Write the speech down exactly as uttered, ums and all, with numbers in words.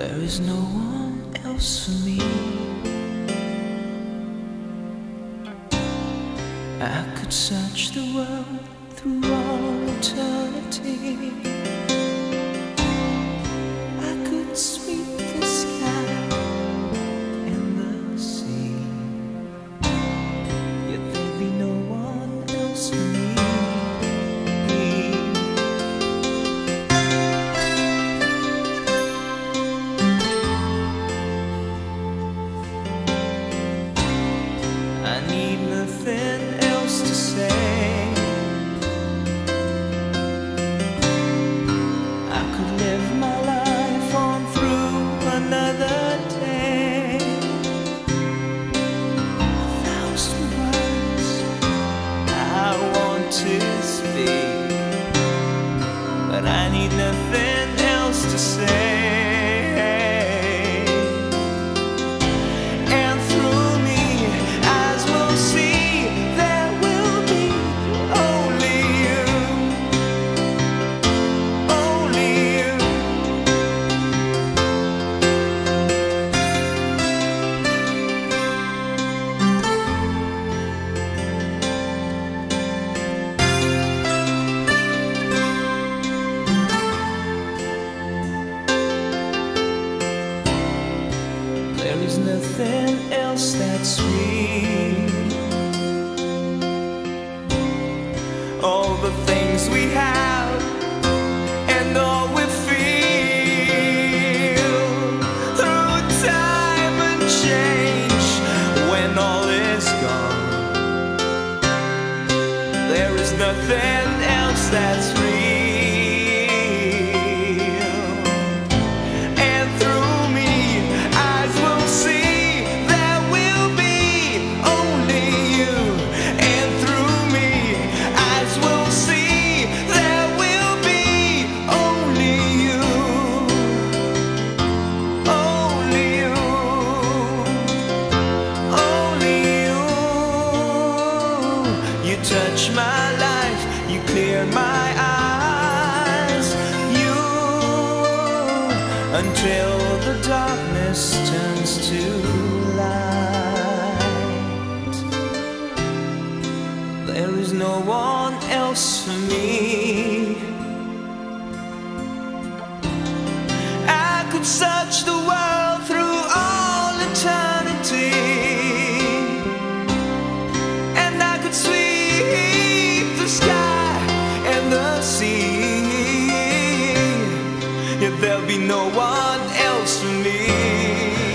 There is no one else for me. I could search the world through all eternity. I could sweep the sky and the sea, yet there'd be no one else for me. I need nothing else to say. I could live my life on through another day. A thousand words I want to speak, but I need nothing else to say. There is nothing else that's sweet. All the things we have and all we feel through time and change. When all is gone, there is nothing else that's real. You touch my life, you clear my eyes, you, until the darkness turns to light. There is no one else for me. I could search the world through all eternity, and I could sweep the sky and the sea, yet there'll be no one else for me.